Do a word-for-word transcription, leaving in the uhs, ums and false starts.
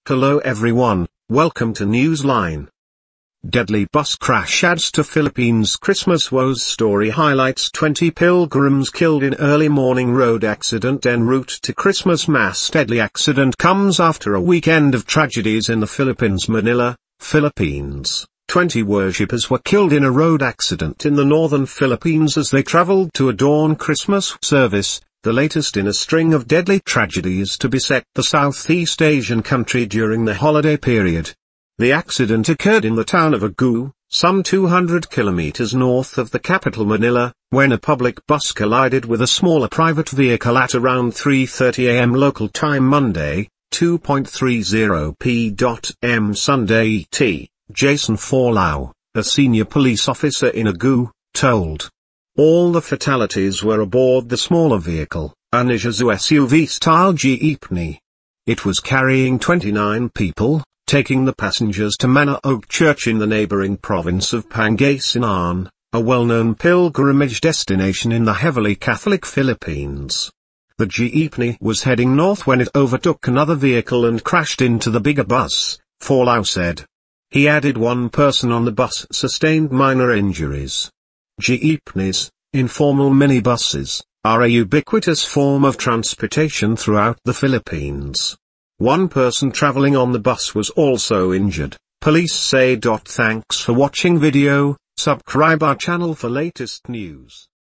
Hello everyone, welcome to Newsline. Deadly bus crash adds to Philippines' Christmas woes. Story highlights twenty pilgrims killed in early morning road accident en route to Christmas Mass. Deadly accident comes after a weekend of tragedies in the Philippines. Manila, Philippines. twenty worshippers were killed in a road accident in the northern Philippines as they traveled to adorn Christmas service, the latest in a string of deadly tragedies to beset the Southeast Asian country during the holiday period. The accident occurred in the town of Agu, some two hundred kilometers north of the capital Manila, when a public bus collided with a smaller private vehicle at around three thirty a m local time Monday, two thirty p m Sunday E T, Jason Forlao, a senior police officer in Agu, told. All the fatalities were aboard the smaller vehicle, an Isuzu S U V-style jeepney. It was carrying twenty-nine people, taking the passengers to Manaoag Church in the neighboring province of Pangasinan, a well-known pilgrimage destination in the heavily Catholic Philippines. The jeepney was heading north when it overtook another vehicle and crashed into the bigger bus, Forlao said. He added one person on the bus sustained minor injuries. Jeepneys, informal minibuses, are a ubiquitous form of transportation throughout the Philippines. One person traveling on the bus was also injured, police say. Thanks for watching video, subscribe our channel for latest news.